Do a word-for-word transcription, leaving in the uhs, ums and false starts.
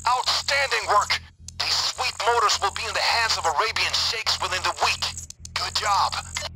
Outstanding work! These sweet motors will be in the hands of Arabian sheikhs within the week. Good job.